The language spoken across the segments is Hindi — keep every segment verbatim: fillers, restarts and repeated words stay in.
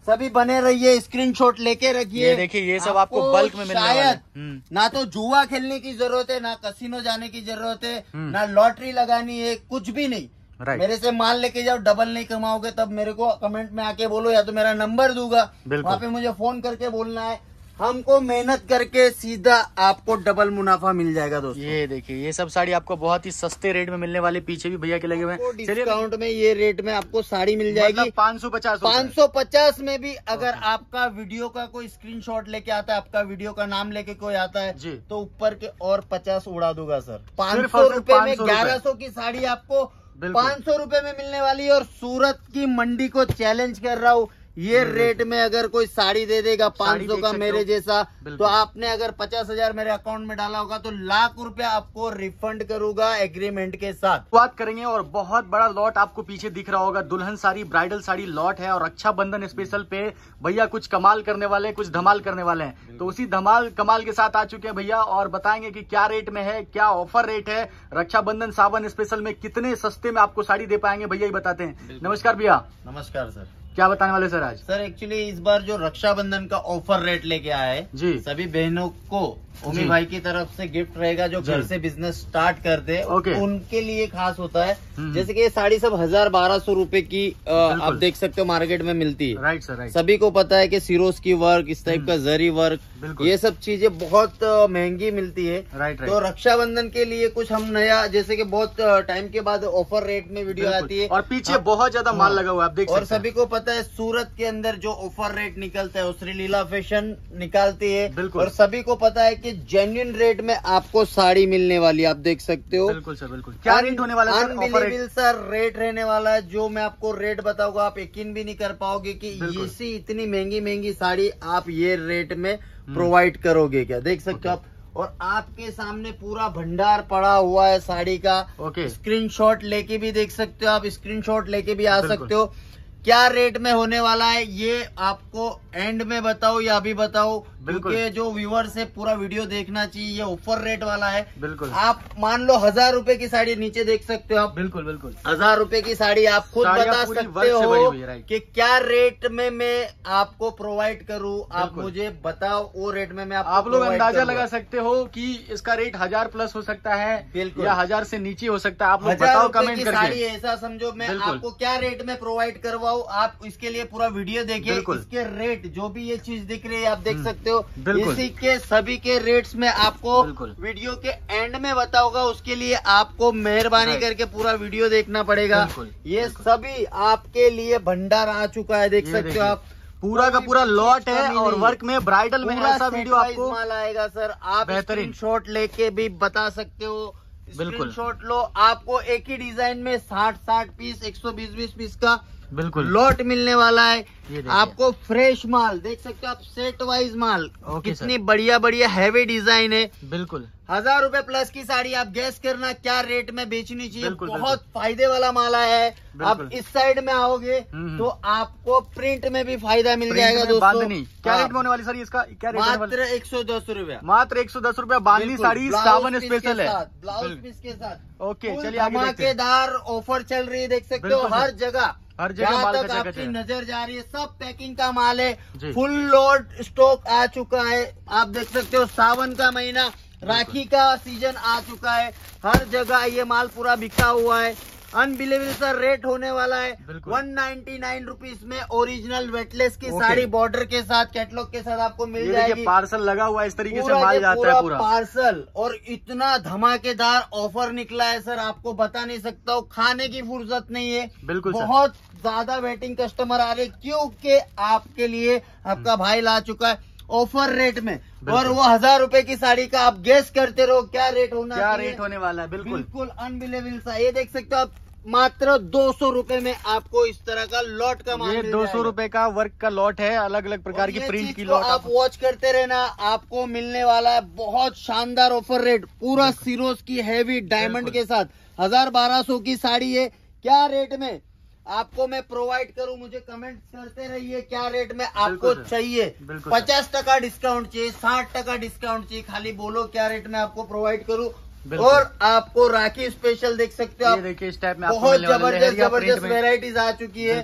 सभी बने रहिए, स्क्रीनशॉट लेके रखिए। ये देखिए ये सब आपको बल्क में मिलने वाला है। शायद ना तो जुआ खेलने की जरूरत है, ना कसिनो जाने की जरूरत है, ना लॉटरी लगानी है, कुछ भी नहीं। राइट। मेरे से माल लेके जाओ, डबल नहीं कमाओगे तब मेरे को कमेंट में आके बोलो, या तो मेरा नंबर दूंगा, वहाँ पे मुझे फोन करके बोलना है। हमको मेहनत करके सीधा आपको डबल मुनाफा मिल जाएगा दोस्तों। ये देखिए ये सब साड़ी आपको बहुत ही सस्ते रेट में मिलने वाले, पीछे भी भैया के लगे हुए हैं। डिस्काउंट में ये रेट में आपको साड़ी मिल जाएगी पाँच सौ पचास पाँच सौ पचास में भी। अगर आपका वीडियो का कोई स्क्रीनशॉट लेके आता है, आपका वीडियो का नाम लेके कोई आता है जी, तो ऊपर के और पचास उड़ा दूंगा सर। पाँच सौ रूपये में ग्यारह सौ की साड़ी आपको पाँच सौ रूपये में मिलने वाली है। और सूरत की मंडी को चैलेंज कर रहा हूँ, ये रेट में अगर कोई साड़ी दे देगा पाँच सौ का मेरे जैसा, तो आपने अगर पचास हजार मेरे अकाउंट में डाला होगा तो लाख रुपया आपको रिफंड करूंगा एग्रीमेंट के साथ। बात करेंगे और बहुत बड़ा लॉट आपको पीछे दिख रहा होगा, दुल्हन साड़ी ब्राइडल साड़ी लॉट है। और रक्षाबंधन स्पेशल पे भैया कुछ कमाल करने वाले हैं, कुछ धमाल करने वाले हैं। तो उसी धमाल कमाल के साथ आ चुके हैं भैया और बताएंगे कि क्या रेट में है, क्या ऑफर रेट है, रक्षाबंधन सावन स्पेशल में कितने सस्ते में आपको साड़ी दे पाएंगे भैया ही बताते हैं। नमस्कार भैया। नमस्कार सर। क्या बताने वाले सर आज? सर एक्चुअली इस बार जो रक्षाबंधन का ऑफर रेट लेके आया है जी, सभी बहनों को उमी भाई की तरफ से गिफ्ट रहेगा जो घर से बिजनेस स्टार्ट करते हैं, ओके, उनके लिए खास होता है। जैसे कि ये साड़ी सब हजार बारह सौ रूपये की आ, आप देख सकते हो मार्केट में मिलती है। Right sir, right. सभी को पता है कि सिरोज की वर्क, इस टाइप का जरी वर्क, ये सब चीजें बहुत महंगी मिलती है। Right, right. तो रक्षाबंधन के लिए कुछ हम नया, जैसे कि बहुत टाइम के बाद ऑफर रेट में वीडियो आती है और पीछे बहुत ज्यादा माल लगा हुआ है आप देख सकते हैं। और सभी को पता है सूरत के अंदर जो ऑफर रेट निकलता है वो श्रीलीला फैशन निकालती है। और सभी को पता है कि जेन्युइन रेट में आपको साड़ी मिलने वाली, आप देख सकते हो। बिल्कुल सर, बिल्कुल। क्या रेट होने वाला है? अनबिलीवेबल सर रेट रहने वाला है। जो मैं आपको रेट बताऊंगा आप यकीन भी नहीं कर पाओगे कि इसी इतनी महंगी महंगी साड़ी आप ये रेट में प्रोवाइड करोगे क्या, देख सकते हो आप। और आपके सामने पूरा भंडार पड़ा हुआ है साड़ी का। ओके, स्क्रीनशॉट लेके भी देख सकते हो आप, स्क्रीनशॉट लेके भी आ सकते हो। क्या रेट में होने वाला है ये आपको एंड में बताओ या अभी बताओ, क्योंकि जो व्यूअर्स है पूरा वीडियो देखना चाहिए। ये ऑफर रेट वाला है। बिल्कुल। आप मान लो हजार रुपए की साड़ी, नीचे देख सकते हो आप। बिल्कुल बिल्कुल हजार रुपए की साड़ी आप खुद बता सकते हो कि क्या रेट में मैं आपको प्रोवाइड करूं। आप मुझे बताओ वो रेट में मैं आप लोग अंदाजा लगा सकते हो कि इसका रेट हजार प्लस हो सकता है या हजार से नीचे हो सकता है। आप लोग बताओ कमेंट करके। साड़ी ऐसा समझो मैं आपको क्या रेट में प्रोवाइड करवाऊं, आप इसके लिए पूरा वीडियो देखिए। इसके रेट जो भी ये चीज दिख रही है आप देख सकते हो। इसी के सभी के रेट्स में आपको वीडियो के एंड में बताऊंगा, उसके लिए आपको मेहरबानी करके पूरा वीडियो देखना पड़ेगा। ये सभी आपके लिए भंडार आ चुका है, देख सकते हो आप। पूरा का पूरा लॉट है और वर्क में ब्राइडल में ऐसा वीडियो आपको माल आएगा सर। आप बेहतरीन शॉट लेके भी बता सकते हो। बिल्कुल शॉट लो, आपको एक ही डिजाइन में साठ साठ पीस, एक सौ बीस बीस पीस का बिल्कुल लॉट मिलने वाला है। आपको फ्रेश माल देख सकते हो आप, सेट वाइज माल कितनी बढ़िया बढ़िया हैवी डिजाइन है। बिल्कुल हजार रुपए प्लस की साड़ी आप गैस करना क्या रेट में बेचनी चाहिए। बहुत फायदे वाला माल आया है। आप इस साइड में आओगे तो आपको प्रिंट में भी फायदा मिल जाएगा दोस्तों। क्या रेट में होने वाली साड़ी इसका? क्या रेट? मात्र एक सौ दस रूपया मात्र एक सौ दस रूपया बांधनी साड़ी सावन स्पेशल है, ब्लाउज पीस के साथ। ओके चलिए आगे धमाकेदार ऑफर चल रही है, देख सकते हो हर जगह। हर जगह माल तक आपकी नजर जा रही है सब पैकिंग का माल है। फुल लोड स्टॉक आ चुका है। आप देख सकते हो सावन का महीना, राखी का सीजन आ चुका है। हर जगह ये माल पूरा बिका हुआ है। अनबिलीवेबल सर रेट होने वाला है वन नाइन्टी नाइन रुपीज में ओरिजिनल वेटलेस की साड़ी बॉर्डर के साथ, कैटलॉग के साथ आपको मिल जाएगी। पार्सल लगा हुआ है, इस तरीके से माल जाता है पूरा पार्सल। और इतना धमाकेदार ऑफर निकला है सर, आपको बता नहीं सकता हूँ। खाने की फुर्सत नहीं है। बिल्कुल बहुत ज्यादा वेटिंग कस्टमर आ रहे, क्योंकि आपके लिए आपका भाई ला चुका है ऑफर रेट में। और वो हजार रुपए की साड़ी का आप गेस करते रहो क्या रेट होना, क्या रेट होने वाला है। बिल्कुल बिल्कुल अनबिलीवेबल सा। ये देख सकते हो आप, मात्र दो सौ रूपये में आपको इस तरह का लॉट का माल। ये दो सौ रूपये का वर्क का लॉट है, अलग अलग प्रकार की प्रिंट की लॉट। आप वॉच करते रहना, आपको मिलने वाला है बहुत शानदार ऑफर रेट। पूरा सिरोज की हैवी डायमंड के साथ हजार बारह सौ की साड़ी है। क्या रेट में आपको मैं प्रोवाइड करूं, मुझे कमेंट करते रहिए क्या रेट में आपको चाहिए। पचास टका डिस्काउंट चाहिए, साठ टका डिस्काउंट चाहिए, खाली बोलो क्या रेट में आपको प्रोवाइड करूं। और आपको राखी स्पेशल देख सकते हो आप, देखिए इस टाइप में बहुत जबरदस्त जबरदस्त वेराइटीज आ चुकी है।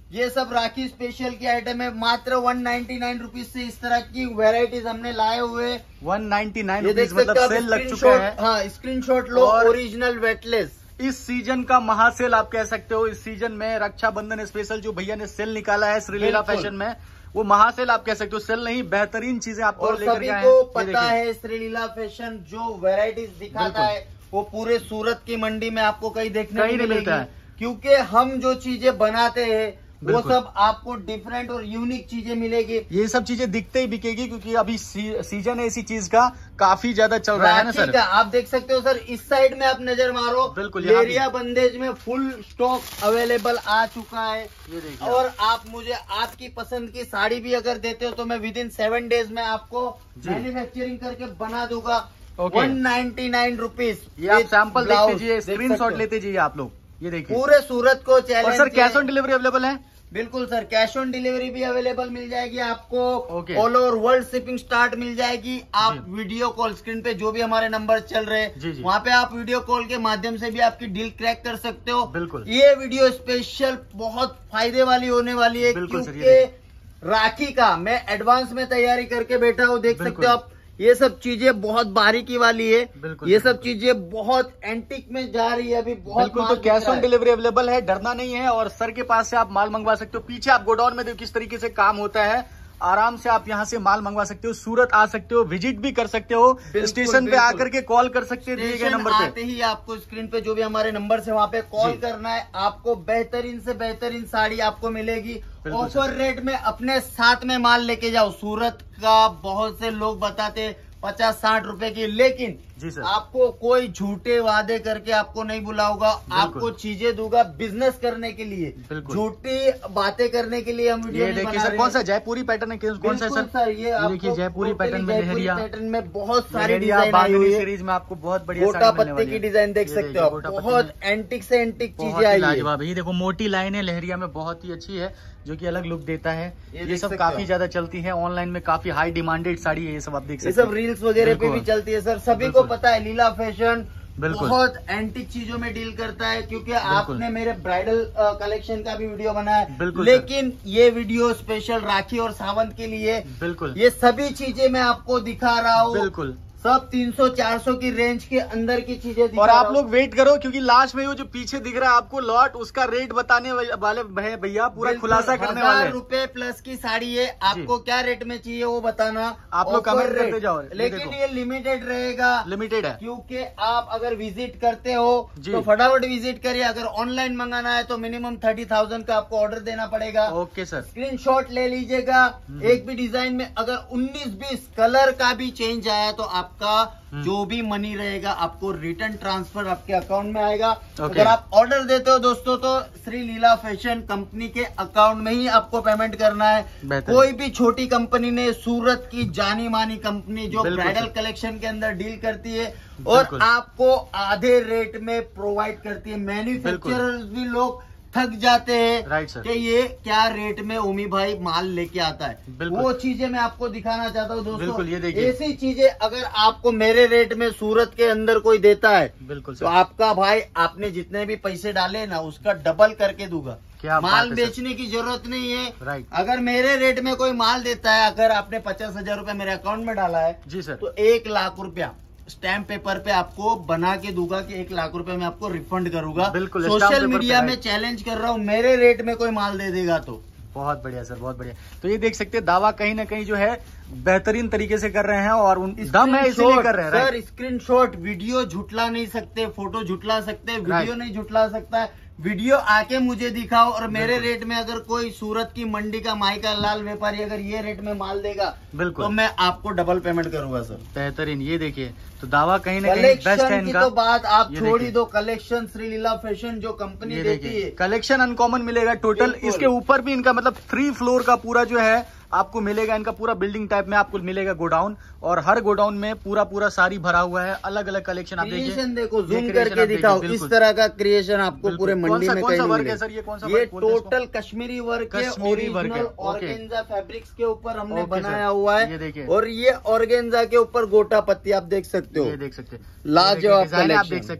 ये सब राखी स्पेशल की आइटम है, मात्र वन नाइन्टी नाइन रुपीज से इस तरह की वेराइटीज हमने लाए हुए। वन नाइन्टी नाइन ये देख रुपीज मतलब सेल लग चुका है। हाँ, स्क्रीनशॉट लो, ओरिजिनल वेटलेस। इस सीजन का महासेल आप कह सकते हो। इस सीजन में रक्षाबंधन स्पेशल जो भैया ने सेल निकाला है श्रीलीला फैशन में, वो महासेल आप कह सकते हो। सेल नहीं, बेहतरीन चीजें आपको लेकर के आए हैं। सभी को पता है श्रीलीला फैशन जो वेराइटीज दिखाता है वो पूरे सूरत की मंडी में आपको कहीं देखने कहीं नहीं मिलता है, क्योंकि हम जो चीजें बनाते हैं वो सब आपको डिफरेंट और यूनिक चीजें मिलेगी। ये सब चीजें दिखते ही बिकेगी, क्योंकि अभी सी, सीजन है इसी चीज का, काफी ज्यादा चल रहा है ना सर। आप देख सकते हो सर, इस साइड में आप नजर मारो, बिल्कुल लेरिया बंदेज में फुल स्टॉक अवेलेबल आ चुका है। ये देखिए, और आप मुझे आपकी पसंद की साड़ी भी अगर देते हो तो मैं विद इन सेवन डेज में आपको मैन्युफैक्चरिंग करके बना दूंगा। One ninety nine rupees. ये आप सैंपल देख लीजिए, स्क्रीन शॉट लेते जाइए आप लोग। ये देखिए, पूरे सूरत को चैलेंज। और sir cash on delivery available है? बिल्कुल सर, कैश ऑन डिलीवरी भी अवेलेबल मिल जाएगी आपको। Okay. All over world shipping start मिल जाएगी। आप वीडियो कॉल, स्क्रीन पे जो भी हमारे नंबर चल रहे हैं वहाँ पे आप वीडियो कॉल के माध्यम से भी आपकी डील क्रैक कर सकते हो। बिल्कुल। ये वीडियो स्पेशल बहुत फायदे वाली होने वाली है, क्योंकि राखी का मैं एडवांस में तैयारी करके बैठा हूँ। देख सकते हो आप, ये सब चीजें बहुत बारीकी वाली है। ये सब चीजें बहुत एंटिक में जा रही है अभी बहुत। बिल्कुल, तो कैश ऑन डिलीवरी अवेलेबल है, डरना नहीं है। और सर के पास से आप माल मंगवा सकते हो। पीछे आप गोडाउन में देखो किस तरीके से काम होता है। आराम से आप यहाँ से माल मंगवा सकते हो, सूरत आ सकते हो, विजिट भी कर सकते हो, स्टेशन पे आकर के कॉल कर सकते हैं दिए गए नंबर पे। आते ही आपको स्क्रीन पे जो भी हमारे नंबर से वहाँ पे कॉल करना है। आपको बेहतरीन से बेहतरीन साड़ी आपको मिलेगी ऑफर रेट में। अपने साथ में माल लेके जाओ। सूरत का बहुत से लोग बताते पचास साठ रुपए की, लेकिन जी सर, आपको कोई झूठे वादे करके आपको नहीं बुलाऊंगा। आपको चीजें दूंगा बिजनेस करने के लिए, झूठी बातें करने के लिए हम वीडियो नहीं बना रहे हैं। सर कौन सा जयपुरी पैटर्न है, कौन सा सर? सर ये देखिए, जयपुरी पैटर्न में लहरिया पैटर्न में बहुत सारी डिजाइन आई हुई है। सीरीज में आपको बहुत बढ़िया गोटा पत्ते की डिजाइन देख सकते हो, बहुत एंटिक से एंटिक चीजें आई है। ये देखो, मोटी लाइन है लहरिया में, बहुत ही अच्छी है, जो कि अलग लुक देता है। ये सब काफी ज्यादा चलती है ऑनलाइन में, काफी हाई डिमांडेड साड़ी है ये सब, आप देख सकते हैं। ये सब रील्स वगैरह पे भी चलती है सर। सभी को पता है लीला फैशन बहुत एंटिक चीजों में डील करता है, क्योंकि आपने मेरे ब्राइडल कलेक्शन का भी वीडियो बनाया है। लेकिन ये वीडियो स्पेशल राखी और सावंत के लिए। बिल्कुल, ये सभी चीजें मैं आपको दिखा रहा हूँ। बिल्कुल, सब तीन सौ चार सौ की रेंज के अंदर की चीजें दिखा और आप लोग वेट करो, क्योंकि लास्ट में वो जो पीछे दिख रहा है आपको लॉट, उसका रेट बताने वाले भैया पूरा खुलासा करने वाले हैं। रुपए प्लस की साड़ी है, आपको क्या रेट में चाहिए वो बताना। आप लोग कमेंट करते जाओ। लेकिन ये लिमिटेड रहेगा, लिमिटेड है, क्योंकि आप अगर विजिट करते हो तो फटाफट विजिट करिए। अगर ऑनलाइन मंगाना है तो मिनिमम थर्टी थाउजेंड का आपको ऑर्डर देना पड़ेगा। ओके सर, स्क्रीनशॉट ले लीजिएगा। एक भी डिजाइन में अगर उन्नीस बीस कलर का भी चेंज आया तो आप का जो भी मनी रहेगा आपको रिटर्न ट्रांसफर आपके अकाउंट में आएगा। okay. अगर आप ऑर्डर देते हो दोस्तों तो श्री लीला फैशन कंपनी के अकाउंट में ही आपको पेमेंट करना है। कोई भी छोटी कंपनी ने, सूरत की जानी मानी कंपनी जो ब्राइडल कलेक्शन के अंदर डील करती है और आपको आधे रेट में प्रोवाइड करती है। मैन्युफैक्चरर्स भी लोग थक जाते हैं राइट सर, कि ये क्या रेट में ओमी भाई माल लेके आता है। वो चीजें मैं आपको दिखाना चाहता हूँ दोस्तों। बिल्कुल, ये देखिए, ऐसी चीजें अगर आपको मेरे रेट में सूरत के अंदर कोई देता है, बिल्कुल तो आपका भाई आपने जितने भी पैसे डाले ना उसका डबल करके दूंगा। क्या माल बेचने की जरूरत नहीं है। राइट, अगर मेरे रेट में कोई माल देता है, अगर आपने पचास हजार रूपया मेरे अकाउंट में डाला है जी सर, तो एक लाख रुपया स्टैम्प पेपर पे आपको बना के दूंगा कि एक लाख रुपए में आपको रिफंड करूंगा। बिल्कुल, सोशल मीडिया में चैलेंज कर रहा हूँ, मेरे रेट में कोई माल दे देगा तो। बहुत बढ़िया सर, बहुत बढ़िया। तो ये देख सकते हैं दावा कहीं ना कहीं जो है बेहतरीन तरीके से कर रहे हैं और उन दम है इसलिए कर रहे हैं। सर स्क्रीनशॉट, वीडियो झुटला नहीं सकते, फोटो झुटला सकते, वीडियो नहीं झुटला सकता है। वीडियो आके मुझे दिखाओ और मेरे रेट में अगर कोई सूरत की मंडी का माई का लाल व्यापारी अगर ये रेट में माल देगा बिल्कुल तो मैं आपको डबल पेमेंट करूंगा सर। बेहतरीन, ये देखिए, तो दावा कहीं ना कहीं बेस्ट है इनका। तो बात आप छोड़ ही दो, कलेक्शन श्री लीला फैशन जो कंपनी देती है, कलेक्शन अनकॉमन मिलेगा टोटल। इसके ऊपर भी इनका मतलब थ्री फ्लोर का पूरा जो है आपको मिलेगा, इनका पूरा बिल्डिंग टाइप में आपको मिलेगा गोडाउन, और हर गोडाउन में पूरा पूरा सारी भरा हुआ है, अलग अलग कलेक्शन। आप देखिए, देखो जूम करके दिखाओ, इस तरह का क्रिएशन आपको पूरे मंडी में कहीं वर्क है सर? ये कौन सा? ये टोटल कश्मीरी वर्क है, ओरिजिनल ऑर्गेन्जा फैब्रिक्स के ऊपर हमने बनाया हुआ है। ये देखिए, और ये ऑर्गेन्जा के ऊपर गोटा पत्ती आप देख सकते हो, ये देख सकते हैं, लाजवाब आप देख सकते हो।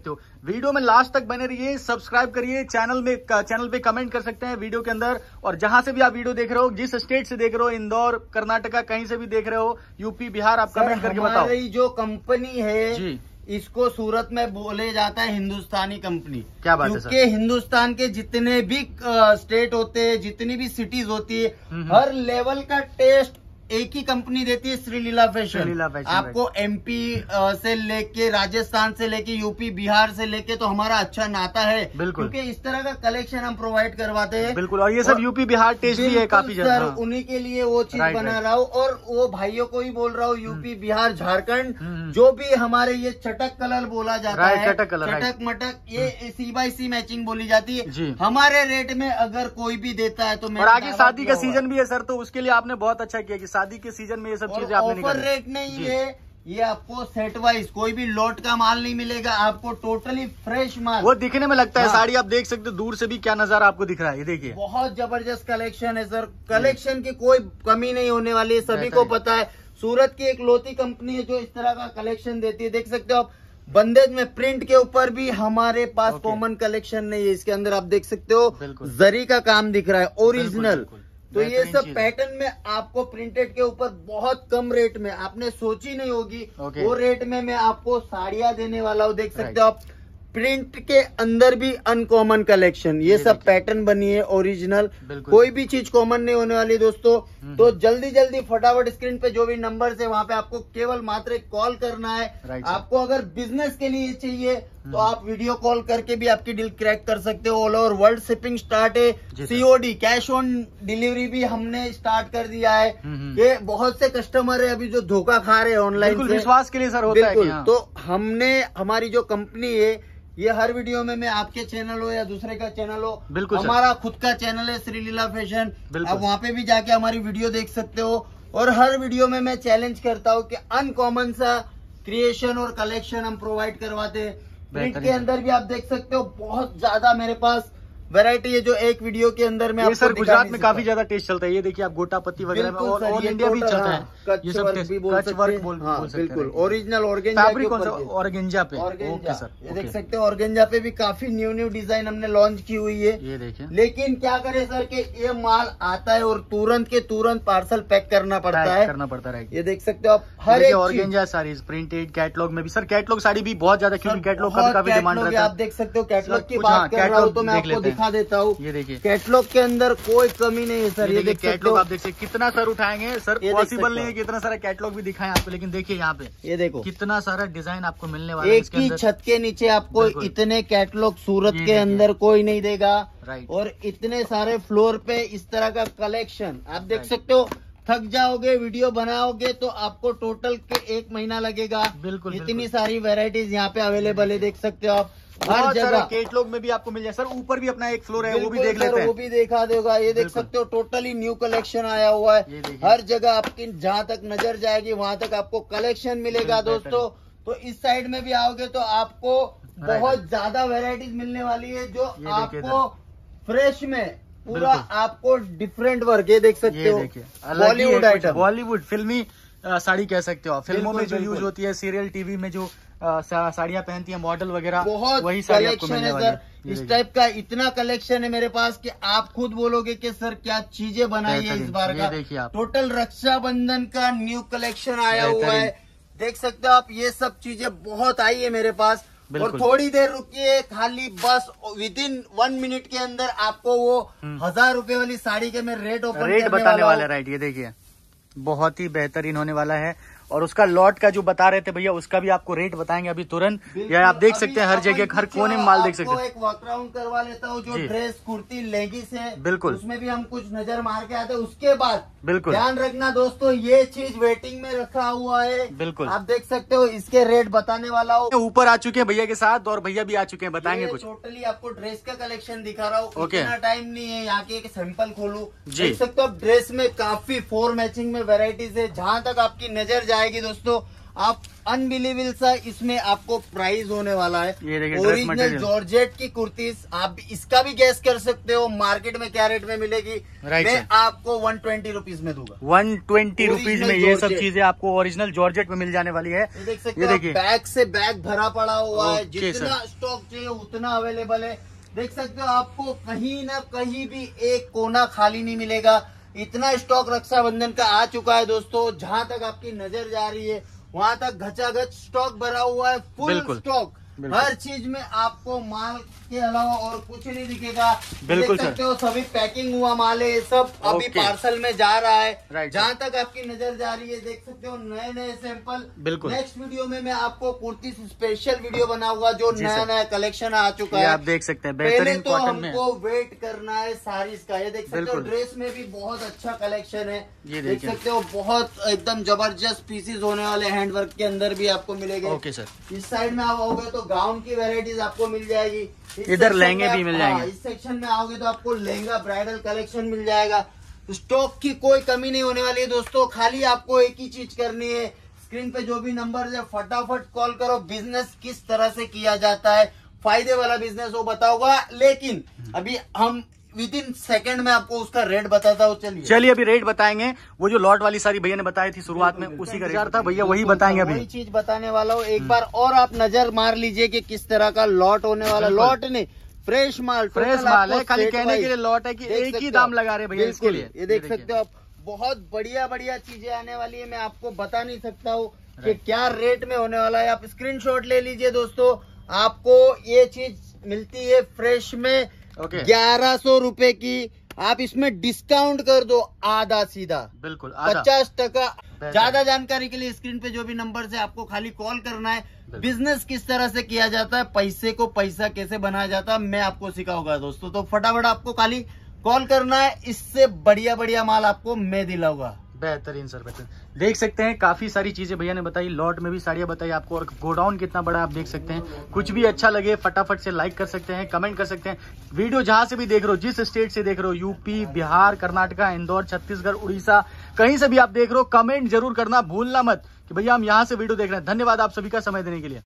वीडियो में लास्ट तक बने रहिए, सब्सक्राइब करिए, चैनल में चैनल पे कमेंट कर सकते हैं वीडियो के अंदर। और जहां से भी आप वीडियो देख रहे हो, जिस स्टेट से देख रहे हो, इंदौर, कर्नाटका, कहीं से भी देख रहे हो, यूपी, बिहार, आप कमेंट करके बताओ। हमारी जो कंपनी है जी, इसको सूरत में बोले जाता है हिंदुस्तानी कंपनी। क्या बात है सर? क्योंकि हिंदुस्तान के जितने भी स्टेट होते हैं, जितनी भी सिटीज होती है, हर लेवल का टेस्ट एक ही कंपनी देती है, श्रीलीला फैशन। श्रीलीला फैशन आपको एमपी से लेके, राजस्थान से लेके, यूपी, बिहार से लेके तो हमारा अच्छा नाता है। बिल्कुल, क्योंकि इस तरह का कलेक्शन हम प्रोवाइड करवाते हैं। बिल्कुल, और ये सब यूपी बिहार टेस्ट भी है काफी ज्यादा। सर उन्हीं के लिए वो चीज बना रहा हूँ, और वो भाइयों को ही बोल रहा हूँ, यूपी, बिहार, झारखंड, जो भी हमारे ये चटक कलर बोला जाता है, चटक कलर, चटक मटक, ये सी बाई सी मैचिंग बोली जाती है। हमारे रेट में अगर कोई भी देता है तो, और आगे शादी का सीजन भी है सर, तो उसके लिए आपने बहुत अच्छा किया कि शादी के सीजन में ये सब चीजें आपने ऑफर रेट नहीं है ये, आपको सेट वाइज कोई भी लॉट का माल नहीं मिलेगा, आपको टोटली फ्रेश माल। वो दिखने में लगता है हाँ। साड़ी आप देख सकते हो दूर से भी, क्या नजारा आपको दिख रहा है, ये देखिए बहुत जबरदस्त कलेक्शन है सर। कलेक्शन की कोई कमी नहीं होने वाली है, सभी को पता है। सूरत की एक लोती कंपनी है जो इस तरह का कलेक्शन देती है। देख सकते हो आप, बंदेज में प्रिंट के ऊपर भी हमारे पास कॉमन कलेक्शन नहीं है। इसके अंदर आप देख सकते हो जरी का काम दिख रहा है, ओरिजिनल। तो ये सब पैटर्न में आपको प्रिंटेड के ऊपर बहुत कम रेट में, आपने सोची नहीं होगी वो रेट में मैं आपको साड़ियां देने वाला हूँ। देख सकते हो आप, प्रिंट के अंदर भी अनकॉमन कलेक्शन, ये, ये सब पैटर्न बनी है ओरिजिनल, कोई भी चीज कॉमन नहीं होने वाली दोस्तों। तो जल्दी जल्दी फटाफट स्क्रीन पे जो भी नंबर है वहाँ पे आपको केवल मात्र एक कॉल करना है। आपको अगर बिजनेस के लिए चाहिए तो आप वीडियो कॉल करके भी आपकी डील क्रैक कर सकते हो। All over world shipping start है, सीओडी कैश ऑन डिलीवरी भी हमने स्टार्ट कर दिया है। ये बहुत से कस्टमर है अभी जो धोखा खा रहे हैं ऑनलाइन, विश्वास के लिए सर होता है। तो हमने, हमारी जो कंपनी है, ये हर वीडियो में मैं आपके चैनल हो या दूसरे का चैनल हो, बिल्कुल हमारा खुद का चैनल है श्रीलीला फैशन, आप वहाँ पे भी जाके हमारी वीडियो देख सकते हो। और हर वीडियो में मैं चैलेंज करता हूँ कि अनकॉमन सा क्रिएशन और कलेक्शन हम प्रोवाइड करवाते हैं। प्रिंट के अंदर भी आप देख सकते हो बहुत ज्यादा मेरे पास वैरायटी है, जो एक वीडियो के अंदर में ये सर गुजरात में काफी ज्यादा टेस्ट चलता है। ये देखिए आप गोटापत्ती वगैरह में, और ऑल इंडिया भी चलता है। ये सब भी बोल सकते हैं, बिल्कुल ओरिजिनल ऑर्गेंजा पे। ओके सर, ये देख सकते हो ऑर्गेंजा पे भी काफी न्यू न्यू डिजाइन हमने लॉन्च की हुई है। ये देखिए, लेकिन क्या करे सर कि ये माल आता है और तुरंत के तुरंत पार्सल पैक करना पड़ता है करना पड़ता है ये देख सकते हो आप, हर एक ऑर्गेंजा साड़ीज प्रिंटेड कैटलॉग में भी सर, कैटलॉग साड़ी भी बहुत ज्यादा, क्योंकि कैटलॉग का काफी डिमांड रहता है। आप देख सकते हो कैटलॉग की बात कर रहा हूँ तो मैं आपको दिखा देता हूँ। ये देखिए कैटलॉग के अंदर कोई कमी नहीं है सर। ये देखिए कैटलॉग आप देख सकते, कितना सर उठाएंगे सर, पॉसिबल नहीं है कि इतना सारा कैटलॉग भी दिखाएं आपको, लेकिन देखिए यहाँ पे, ये देखो कितना सारा डिजाइन आपको मिलने वाला है। एक ही छत के नीचे आपको इतने कैटलॉग सूरत के अंदर कोई नहीं देगा। और इतने सारे फ्लोर पे इस तरह का कलेक्शन आप देख सकते हो। थक जाओगे वीडियो बनाओगे तो आपको टोटल के एक महीना लगेगा। बिल्कुल, इतनी सारी वेराइटीज यहाँ पे अवेलेबल है, देख सकते हो आप। हर जगह कैटलॉग में भी आपको मिल जाए सर। ऊपर भी अपना एक फ्लोर है, वो भी देख लेते हैं, वो भी देखा देगा। ये देख सकते हो टोटली न्यू कलेक्शन आया हुआ है। हर जगह आपकी जहाँ तक नजर जाएगी वहाँ तक आपको कलेक्शन मिलेगा दोस्तों। तो इस साइड में भी आओगे तो आपको बहुत ज्यादा वेराइटीज मिलने वाली है, जो आपको फ्रेश में पूरा आपको डिफरेंट वर्क, ये देख सकते हो बॉलीवुड आइटम, बॉलीवुड फिल्मी साड़ी कह सकते हो। फिल्मों में जो यूज होती है, सीरियल टीवी में जो साड़ियाँ पहनती है मॉडल वगैरह, बहुत वही कलेक्शन है सर। इस टाइप का इतना कलेक्शन है मेरे पास कि आप खुद बोलोगे कि सर क्या चीजें बनाई है इस बार का। देखिए आप, टोटल रक्षाबंधन का न्यू कलेक्शन आया हुआ है, देख सकते हो आप। ये सब चीजें बहुत आई है मेरे पास। और थोड़ी देर रुकिए, खाली बस विद इन वन मिनट के अंदर आपको वो हजार रुपए वाली साड़ी के मैं रेट ओपन रेट बताने वाले। राइट, ये देखिए बहुत ही बेहतरीन होने वाला है। और उसका लॉट का जो बता रहे थे भैया, उसका भी आपको रेट बताएंगे अभी तुरंत। या आप देख सकते हैं हर जगह, हर कोने में माल देख सकते हैं। एक वॉक राउंड करवा लेता हूँ, जो ड्रेस कुर्ती लेगिस है, बिल्कुल उसमें भी हम कुछ नजर मार के आते हैं। उसके बाद बिल्कुल ध्यान रखना दोस्तों, ये चीज वेटिंग में रखा हुआ है, बिल्कुल आप देख सकते हो। इसके रेट बताने वाला हूँ। ऊपर आ चुके हैं भैया के साथ, और भैया भी आ चुके हैं, बताएंगे कुछ। टोटली आपको ड्रेस का कलेक्शन दिखा रहा हूँ। इतना टाइम नहीं है यहाँ के सैंपल खोलू, देख सकते हो। ड्रेस में काफी फोर मैचिंग में वेराइटीज है, जहाँ तक आपकी नजर जाएगी दोस्तों आप अनबिलीवेबल सा इसमें आपको प्राइस होने वाला है। ये देखिए ओरिजिनल जॉर्जेट की कुर्तीज, आप इसका भी गैस कर सकते हो मार्केट में क्या रेट में मिलेगी। मैं आपको वन ट्वेंटी रुपीज में दूंगा। वन ट्वेंटी रुपीज में ये सब चीजें आपको ओरिजिनल जॉर्जेट में मिल जाने वाली है। देख सकते हो, बैग से बैग भरा पड़ा हुआ है, जितना स्टॉक चाहिए उतना अवेलेबल है। देख सकते हो, आपको कहीं ना कहीं भी एक कोना खाली नहीं मिलेगा। इतना स्टॉक रक्षाबंधन का आ चुका है दोस्तों, जहां तक आपकी नजर जा रही है वहां तक घचाघच स्टॉक भरा हुआ है, फुल स्टॉक। हर चीज में आपको माल के अलावा और कुछ नहीं दिखेगा। बिल्कुल देख सकते हो, सभी पैकिंग हुआ माल है, सब अभी पार्सल में जा रहा है। जहां तक आपकी नजर जा रही है देख सकते हो नए नए सैंपल। बिल्कुल नेक्स्ट वीडियो में मैं आपको कुर्ती स्पेशल वीडियो बनाऊंगा, जो नया नया कलेक्शन आ चुका है। आप देख सकते हैं बेहतरीन तो हमको वेट करना है साड़ीज का। ये देख सकते हो, ड्रेस में भी बहुत अच्छा कलेक्शन है। ये देख सकते हो, बहुत एकदम जबरदस्त पीसेज होने वाले हैंडवर्क के अंदर भी आपको मिलेंगे। ओके सर, इस साइड में आप आओगे तो गाउन की वेराइटीज आपको मिल जाएगी। इधर लहंगे भी मिल जाएंगे। इस सेक्शन में आओगे तो आपको लहंगा ब्राइडल कलेक्शन मिल जाएगा। स्टॉक की कोई कमी नहीं होने वाली है दोस्तों। खाली आपको एक ही चीज करनी है, स्क्रीन पे जो भी नंबर है फटाफट कॉल करो। बिजनेस किस तरह से किया जाता है, फायदे वाला बिजनेस वो बताऊंगा, लेकिन अभी हम विद इन सेकंड में आपको उसका रेट बताता हूँ। चलिए चलिए अभी रेट बताएंगे। वो जो लॉट वाली सारी भैया ने बताई थी शुरुआत में, उसी का रेट था भैया, वही बताएंगे अभी। वही चीज बताने वाला हूँ। एक बार और आप नजर मार लीजिए कि किस तरह का लॉट होने वाला। लॉट नहीं, फ्रेश माल, फ्रेश माल है। खाली कहने के लिए लॉट है कि एक ही दाम लगा रहे भैया इसके लिए। ये देख सकते हो आप, बहुत बढ़िया बढ़िया चीजें आने वाली है। मैं आपको बता नहीं सकता हूँ कि क्या रेट में होने वाला है। आप स्क्रीनशॉट ले लीजिए दोस्तों, आपको ये चीज मिलती है फ्रेश में ग्यारह सौ रुपए की। आप इसमें डिस्काउंट कर दो आधा सीधा, बिल्कुल पचास टका। ज्यादा जानकारी के लिए स्क्रीन पे जो भी नंबर है आपको खाली कॉल करना है। बिजनेस किस तरह से किया जाता है, पैसे को पैसा कैसे बनाया जाता है, मैं आपको सिखाऊंगा दोस्तों। तो फटाफट आपको खाली कॉल करना है, इससे बढ़िया बढ़िया माल आपको मैं दिलाऊंगा। बेहतरीन सर, बेहतरीन। देख सकते हैं काफी सारी चीजें भैया ने बताई, लॉट में भी साड़ियाँ बताई आपको, और गोडाउन कितना बड़ा आप देख सकते हैं। कुछ भी अच्छा लगे फटाफट से लाइक कर सकते हैं, कमेंट कर सकते हैं। वीडियो जहां से भी देख रहे हो, जिस स्टेट से देख रहे हो, यूपी, बिहार, कर्नाटका, इंदौर, छत्तीसगढ़, उड़ीसा, कहीं से भी आप देख रहे हो, कमेंट जरूर करना भूलना मत कि भैया हम यहाँ से वीडियो देख रहे हैं। धन्यवाद आप सभी का समय देने के लिए।